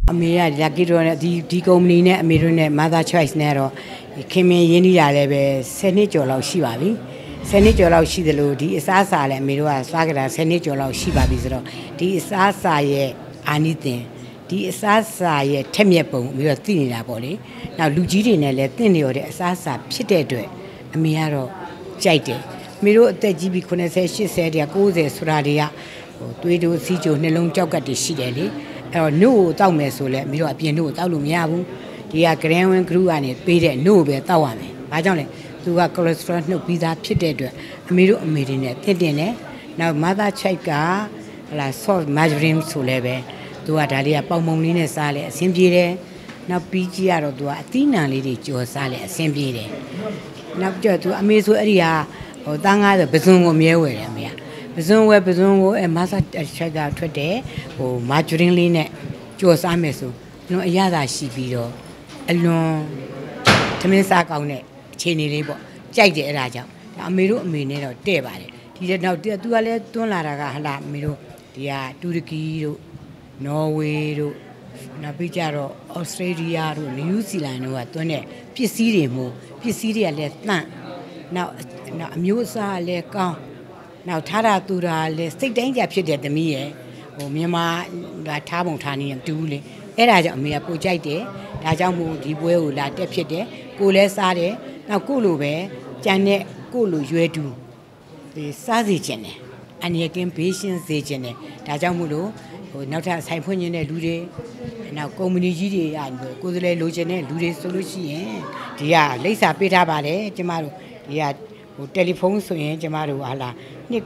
အမေကလက်ကြီးတော့ဒီကုမ္ပဏီနဲ့အမေတို့နဲ့ Mother Choice နဲ့တော့ခင်မင်းရင်းနှီးတာလည်းပဲ10နှစ်ကျော်လောက်ရှိပါပြီ10နှစ်ကျော်လောက်ရှိတယ်လို့ဒီအစားအစာလည်းအမေတို့ကစားကြတာ10နှစ်ကျော်လောက်ရှိပါပြီဆိုတော့ဒီအစားအစာရဲ့အာနိသင်ဒီအစားအစာရဲ့ထက်မြက်ပုံအမေတို့သိနေတာပေါ့လေနောက်လူကြီးတွေနဲ့လည်းသိနေရတဲ့အစားအစာဖြစ်တဲ့အတွက်အမေကတော့ကြိုက်တယ်အမေတို့အသက်ကြီးပြီး80 80တည်း90ဆိုတာတွေကသွေးတိုးစီးကြိုနှလုံးကြောက်ကတ်တွေရှိတယ်လေအဲ့တော့နှုတ်ကိုတောက်မယ်ဆိုလဲအမေတို့အပြင်နှုတ်ကိုတောက်လို့မရဘူးဒီက Grand Group ကနေပေးတဲ့နှုတ်ကိုပဲတောက်ရမယ်ဘာကြောင့်လဲသူက cholesterol နှုတ်ပြီးသားဖြစ်တဲ့အတွက်အမေတို့အမေတွေနဲ့တင့်တယ်နောက် Mother Choice ကဟလာ soft margarine ဆိုလဲပဲသူကဒါလေးကပေါင်မုံလေးနဲ့စားလဲအဆင်ပြေတယ်နောက်ပြီးကြီးကတော့သူကအသီးနှံလေးတွေကြော်စားလဲအဆင်ပြေတယ်နောက်ကျတော့သူအမေဆိုအဲ့ဒီဟာတန်းကားဆိုပဇွန်ကိုမြဲဝယ်တယ်အမေကပဇွန်ကိုMother Choice ကထွက်တယ်margarine လေးနဲ့ကြော်စားမယ်ဆိုလွန်အရသာရှိပြီးတော့အလွန်သမင်းစားကောင်းတဲ့အခြေအနေလေးပေါ့ကြိုက်တယ်အဲ့ဒါကြောင့်အမေတို့အမေနဲ့တော့တဲ့ပါတယ်ဒီနောက်သူကလည်းတွန်းလာတာကဟလာအမေတို့ဒီကတူရကီတို့နော်ဝေတို့နောက်ပြီးကြတော့ဩစတြေးလျတို့နယူးဇီလန်တို့ကတွန်းတဲ့ပစ္စည်းတွေမို့ပစ္စည်းတွေကလည်းတန့်နောက်အမျိုးအစားလည်းကောင်းနောက်ထားတာတူတာလည်းစိတ်တိုင်းကြဖြစ်တဲ့သမီးရဲ့မြန်မာထားပုံထားနေရင်တူးလေအဲ့ဒါကြောင့်အမေကပိုကြိုက်တယ်ဒါကြောင့်မို့ဒီပွဲကိုလာတက်ဖြစ်တယ်ကိုလည်းစားတယ်နောက်ကိုလိုပဲကြံတဲ့ကိုလိုရွယ်တူဒီစားစီခြင်းတယ်အန်ရကင်းဘေးရှင်းစေခြင်းတယ်ဒါကြောင့်မို့လို့နောက်ထပ်ဆိုင်ဖွင့်ခြင်းတဲ့လူတွေနောက်ကုမ္ပဏီကြီးတွေကိုယ်စားလှယ်လိုချင်တဲ့လူတွေဆိုလို့ရှိရင်ဒီကလိပ်စာပေးထားပါတယ်ကျမတို့ဒီကတယ်လီဖုန်းဆိုရင်ကျမတို့ဟာလာ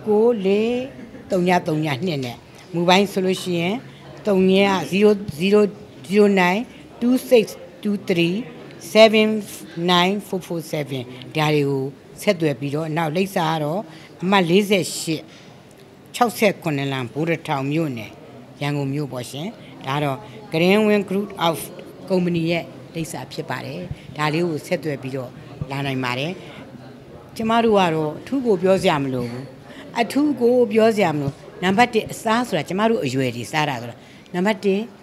294332နဲ့မူပိုင်းဆိုလို့ရှိရင်30026237947ဒါတွေကိုဆက်သွယ်ပြီးတော့နောက်လိပ်စာကတော့အမှတ်4868လမ်းဘိုးရထောင်မြို့နယ်ရန်ကုန်မြို့ပေါ့ရှင်ဒါတော့ Grand Group of Company ရဲ့လိပ်စာဖြစ်ပါတယ်ဒါလေးကိုဆက်သွယ်ပြီးတော့လာနိုင်ပါတယ်ကျမတို့ကတော့အထူးကိုပြောစရာမလိုဘူးအထူးကိုပြောစရာမလိုနံပါတ်1အစားဆိုတာကျမတို့အရွယ်တွေစားတာဆိုတာနံပါတ်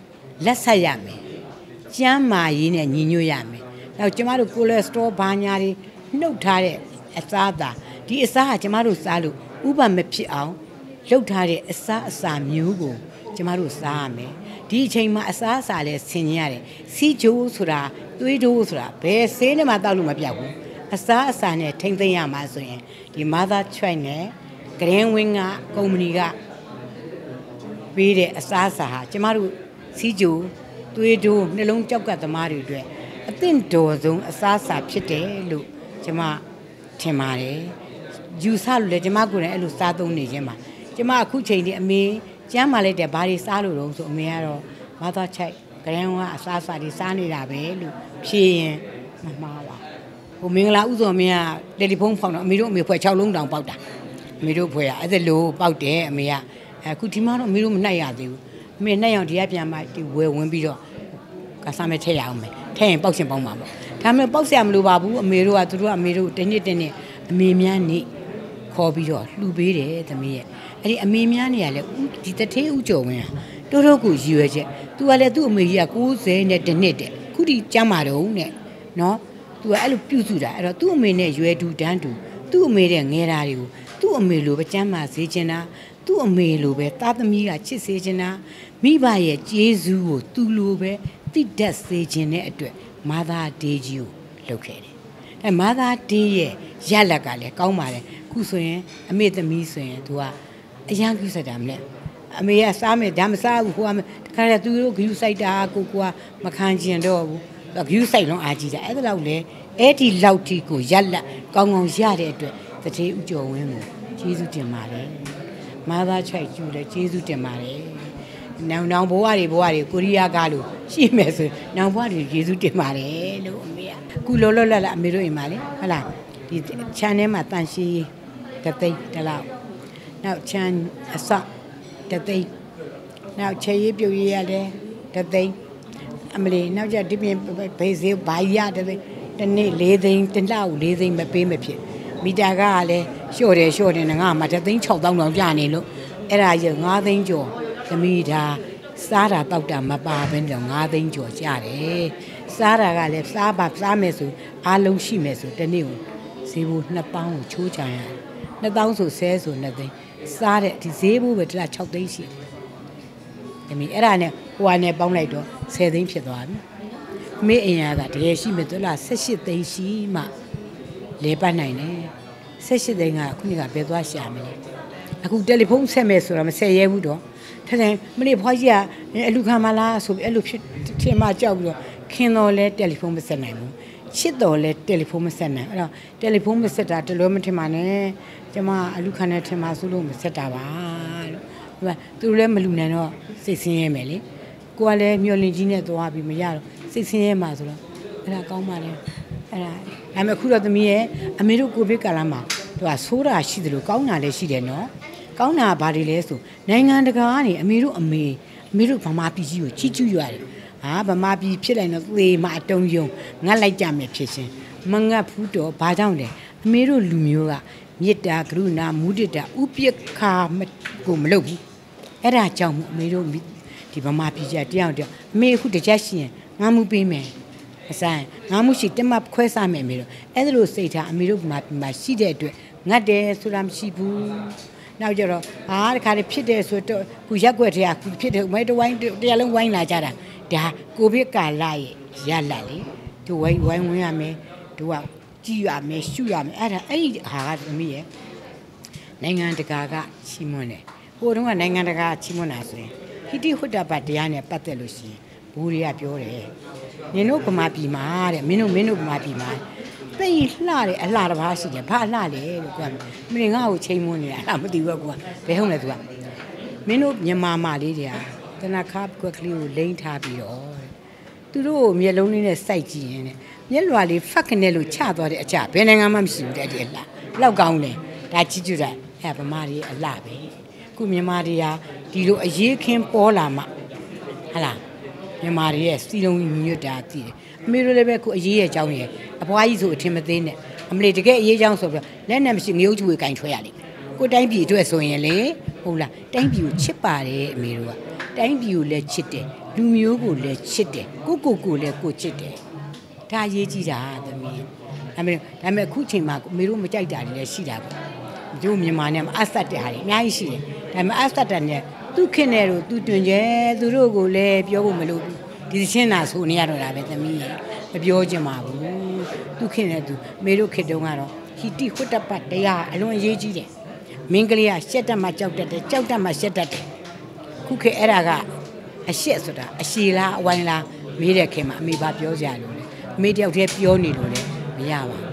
1လက်ဆက်ရမယ်ကျန်းမာရေးနဲ့ညီညွတ်ရမယ်နောက်ကျမတို့ကိုလက်စထရောဘာညာတွေနှုတ်ထားတဲ့အစားအသာဒီအစားကကျမတို့စားလို့ဥပမဖြစ်အောင်လှုပ်ထားတဲ့အစားအစာမျိုးကိုကျမတို့စားရမယ်ဒီအချိန်မှာအစားအစာလည်းဆင်ញရတယ်စီဂျိုးဆိုတာသွေးတိုးဆိုတာဘယ်ဆေးနဲ့မှတောက်လို့မပြောက်ဘူးအစားအစာနဲ့ထိမ့်သိမ်းရမှာဆိုရင်ဒီ Mother Choice နဲ့ Grand Wing ကကုမ္ပဏီကပေးတဲ့အစားအစာဟာကျမတို့စီဂျိုးသွေးတိုးနှလုံးကြောက်ကသမားတွေအတွက်အသင့်တော်ဆုံးအစားအစာဖြစ်တယ်လို့ကျမထင်ပါတယ်ယူဆလို့လည်းကျမကိုယ်တိုင်အဲ့လိုစားသုံးနေခြင်းပါကျမအခုချိန်ဒီအမေကျမ်းမာလိုက်တဲ့ဘာတွေစားလို့တော့ဆိုအမေကတော့ Mother Choice Grand Wing ကအစားအစာတွေစားနေတာပဲလို့ဖြေရင်မမှားပါမင်္ဂလာဥစွာမင်းကတယ်လီဖုန်းဖောင်တော့အမေတို့အမေဖွဲ့6လုံးတောင်ပေါက်တာအမေတို့ဖွဲ့ရအဲ့ဒါလို့ပေါက်တယ်အမေကအခုဒီမှာတော့အမေတို့မနှိုက်ရသေးဘူးအမေနှိုက်အောင်ဒီကပြန်မှဒီဝယ်ဝင်ပြီးတော့ကစားမဲ့ထည့်ရအောင်မယ်ထည့်ရင်ပေါက်ရှင်ပေါင်းပါပေါ့ဒါမှမဟုတ်ပေါက်ဆရာမလိုပါဘူးအမေတို့ကသူတို့ကအမေတို့တနေ့အမေများနေခေါ်ပြီးတော့လှူပေးတယ်သမီးရဲ့အဲ့ဒီအမေများနေရလဲဒီတထေးဥကျော်ဝင်းတိုးတိုးကိုရည်ရွယ်ချက်သူကလည်းသူ့အမေကြီးက90နဲ့တနှစ်တဲ့ခုဒီကျမ်းမာတော့နဲ့နော်သူကအဲ့လိုပြုစုတာအဲ့တော့သူ့အမေနဲ့ရွယ်တူတန်းတူသူ့အမေတဲ့ငယ်တာတွေကိုသူ့အမေလိုပဲကျမ်းမာစေချင်တာသူ့အမေလိုပဲသားသမီးကချစ်စေချင်တာမိဘရဲ့ကျေးဇူးကိုသူ့လိုပဲတိတတ်စေချင်တဲ့အတွက် Mother Day ကြီးကိုလုပ်ခဲ့တယ်အဲ Mother Day ရဲ့ရလက်ကလည်းကောင်းပါတယ်ခုဆိုရင်အမေသမီးဆိုရင်သူကအရန်ကူးစက်တာမလဲအမေကစားမယ်ဒါမစားဘူးဟိုကတခါတည်းသူတို့ဂယူးဆိုင်တာကိုကမခံကျင်တော့ဘူးဂယူးဆိုင်လုံးအားကြီးတာအဲ့ဒါလောက်လေအဲ့ဒီလောက်ထိကိုရက်လက်ကောင်းကောင်းရတဲ့အတွက်တထေးဥကျော်ဝင်းကိုကျေးဇူးတင်ပါတယ်Mother Choiceကျူလည်းကျေးဇူးတင်ပါတယ်နောင်ဘဝတွေကိုရီးယားကားလို့ရှိမယ်ဆိုနောင်ဘဝတွေကျေးဇူးတင်ပါတယ်လို့အမေကအခုလောလောလတ်လတ်အမေတို့အိမ်မှာလေဟုတ်လားဒီခြံထဲမှာတန်ရှည်တသိန်းတလောက်နောက်ခြံအစတသိန်းနောက်ချေရေးပြုတ်ရေးရလဲတသိန်းအမလီနောက်ကျဒီပြင်ဘေးစေးဘာရတသိန်းတနေ့4သိန်းတလောက်4သိန်းမပေးမဖြစ်မီတာကလည်းလျှော့တယ်ငါမှတသိန်း6000တောင်ပြနေလို့အဲ့ဒါရ9သိန်းကျော်သမီးဒါစားတာတောက်တာမပါဘဲတော့9သိန်းကျော်ကျတယ်စားတာကလည်းစားမယ်ဆိုအားလုံးရှိမယ်ဆိုတနေ့ကိုဈေးဘူး2000ကိုချိုးချင်ရတယ်2000ဆိုဆဲဆို2သိန်းစားတဲ့ဒီဈေးဘူးပဲတစ်လား6သိန်းရှိတယ်။အဲ့ဒါနဲ့ဟိုကနေပေါင်းလိုက်တော့10သိန်းဖြစ်သွားပြီ။မေးအင်အားကတကယ်ရှိမယ်ဆိုလား18သိန်းရှိမှလဲပတ်နိုင်တယ်။18သိန်းကခုနကဘယ်သွားရှာမလဲ။အခုတယ်လီဖုန်းဆက်မယ်ဆိုတော့မဆက်ရဲဘူးတော့။ထထမနေ့ဖွားကြီးကအလူခံမလားဆိုပြီးအဲ့လိုဖြစ်ထင်မှကြောက်ပြီးတော့ခင်တော်လဲတယ်လီဖုန်းမဆက်နိုင်ဘူး။ချစ်တော်လဲတယ်လီဖုန်းမဆက်နိုင်။အဲ့တော့တယ်လီဖုန်းမဆက်တာတလွဲမထင်ပါနဲ့။ကျမအလူခံနဲ့ထင်မှဆိုလို့မဆက်တာပါလို့။သူတို့လည်းမလူနိုင်တော့စိတ်ဆင်းရဲမယ်လေ။ကိုကလည်းမျောလင့်ကြီးနဲ့သွားပြီးမရတော့စိတ်ဆင်းရဲမှာဆိုတော့အဲ့ဒါကောင်းပါလေ။အဲ့ဒါဒါပေမဲ့ခုတော့သမီးရဲ့အမေတို့ကိုဗစ်ကာလမှာသူကဆိုးတာရှိတယ်လို့ကောင်းတာလည်းရှိတယ်နော်။ကောင်းတာဘာတွေလဲဆိုနိုင်ငံတကာကနေအမေတို့ဗမာပြည်ကြီးကိုချီးကျူးရတယ်။ဟာဗမာပြည်ဖြစ်လိုက်တော့သေမှာအတုံးယုံငတ်လိုက်ကြမယ်ဖြစ်ရှင်မငတ်ဘူးတော့ဘာကြောင့်လဲအမေတို့လူမျိုးကမေတ္တာကရုဏာမုဒိတာဥပိ္ပခာကိုမလုပ်ဘူးအဲ့ဒါကြောင့်အမေတို့ဒီဗမာပြည်ကြီးတရားအမေအခုတကြရှိရင်ငါမှုပေးမယ်အဆိုင်ငါမှုရှိတက်မှခွဲစားမယ်အမေတို့အဲ့ဒါလို့စိတ်ထားအမေတို့ဗမာပြည်မှာရှိတဲ့အတွက်ငတ်တယ်ဆိုတာမရှိဘူးနောက်ကြတော့တခါတည်းဖြစ်တယ်ဆိုတော့ခုရက်ွက်ထဲကခုဖြစ်တယ်မဲတဝိုင်းတရားလုံးဝိုင်းလာကြတာဒါကိုဗစ်ကာလရဲ့ရလာလေသူဝိုင်းဝင်ရမယ်သူကကြည့်ရမယ်ရှုရမယ်အဲ့ဒီဟာကသမီးရဲ့နိုင်ငံတကာကချီးမွမ်းတယ်ဟိုတုန်းကနိုင်ငံတကာချီးမွမ်းတာဆိုရင်ဟိတိဟွတ်တပတ်တရားနဲ့ပတ်သက်လို့ရှိရင်ဘူတွေကပြောတယ်နင်တို့ဗမာပြည်မှာတဲ့မင်းတို့ဗမာပြည်မှာသိလှတယ်အလှတစ်ပါးရှိတယ်ဘာအလှလဲလို့ပြောတယ်မင်းငါ့ကိုချိန်မွန်းနေတာအဲ့မသိဘူးကွာဘယ်ဟုတ်လဲသူကမင်းတို့မြန်မာမာလေးတွေကတနခါကွက်ကလေးကိုလိမ့်ထားပြီးတော့သူတို့မျက်လုံးလေးနဲ့စိုက်ကြည့်ရင်မျက်လွှာလေးဖက်ခနဲ့လို့ချသွားတဲ့အကြဘယ်နိုင်ငံမှမရှိဘူးတဲ့ဒီအလှလောက်ကောင်းတယ်ဒါချစ်ကြတာအဲ့ဗမာတွေအလှပဲခုမြန်မာတွေကဒီလိုအရေးခင်းပေါ်လာမှဟလာမြန်မာတွေရဲ့စီလုံးညွတ်တာတည်တယ်အမေတို့လည်းပဲခုအရေးရဲ့အကြောင်းရဲ့အပွားကြီးဆိုအထင်မသေးနဲ့အမလေးတကယ်အရေးအကြောင်းဆိုပြီးလက်နဲ့မရှိငရုတ်ချွေကင်ထွက်ရလိမ့်ကိုတိုင်းပြည်အတွက်ဆိုရင်လေဟုတ်လားတိုင်းပြည်ကိုချစ်ပါတယ်အမေတို့ကတိုင်းပြည်ကိုလည်းချစ်တယ်လူမျိုးကိုလည်းချစ်တယ်ကိုလည်းကိုချစ်တယ်ဒါအရေးကြီးတာသမီးဒါပေမဲ့အခုချိန်မှာအမေတို့မကြိုက်တာတွေလည်းရှိတာပေါ့တို့မြန်မာနဲ့အဆက်တဲ့ဟာတွေအများကြီးရှိတယ်ဒါပေမဲ့အဆက်တဲ့နဲ့သူခင်တယ်လို့သူတွင်ကျဲသူတို့ကိုလည်းပြောဖို့မလိုဘူးဒီချင်းနာဆိုနေရတော့တာပဲသမီးရဲ့မပြောချင်ပါဘူးသူခင်တယ်သူမေတို့ခေတုံးကတော့ဟီတိဟွတ်တပတ်တရားအလွန်အရေးကြီးတယ်မင်းကလေးကရှက်တက်မှကြောက်တတ်တယ်ကြောက်တတ်မှရှက်တတ်တယ်ခုခေအဲ့ဒါကအရှက်ဆိုတာအရှည်လားအဝိုင်းလားမေးတဲ့ခင်မှာအမေဘာပြောကြလို့လဲအမေတယောက်တည်းပြောနေလို့လေမရပါဘူး